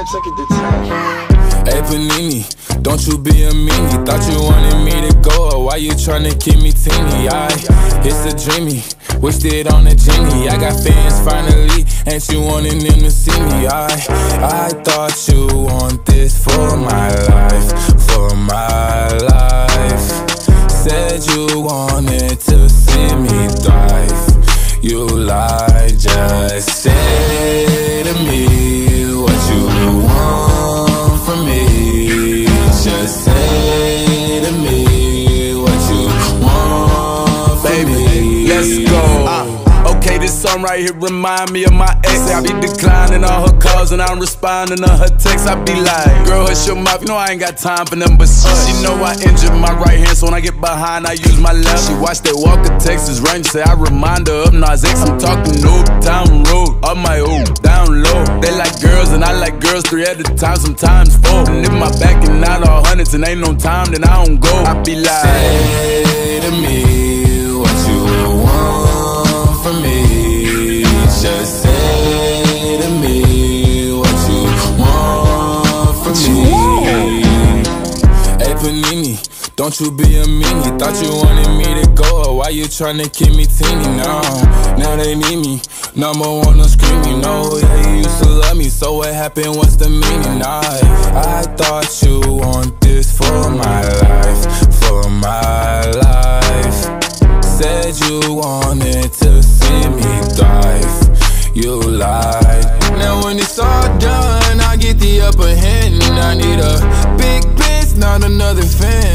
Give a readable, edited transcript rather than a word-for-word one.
can't take it to 10. Hey Panini, don't you be a meanie. Thought you wanted me to go, or why you tryna keep me teeny? It's a dreamy, wished it on a genie. I got fans finally, ain't you wanting them to see me? I thought you want this for my life, for my life. Said you wanted to see me thrive. You lied, just say to me what you want from me. Just say to me what you want from me. Let's go. Okay, this song right here remind me of my ex. I be declining all her calls and I'm responding to her texts. I be like, girl, hush your mouth, you know I ain't got time for them. But she know I injured my right hand, so when I get behind, I use my left. She watched that Walker Texas Ranger, say I remind her of Nas X. I'm talking Old Town Road, up my old down low. They like girls and I like girls 3 at a time, sometimes 4. And if my back and not all hundreds and ain't no time, then I don't go. I be like, say to me what you want from me. Just say to me what you want from me. Hey Panini, don't you be a meanie. Thought you wanted me to go, or why you tryna keep me teeny? Now they need me. Number one, no screaming. No, yeah, you used to love me, so what happened? What's the meaning? I thought you want this for my life, for my life. Said you wanted to see me thrive. You lied. Now when it's all done, I get the upper hand, and I need a big bitch, not another fan.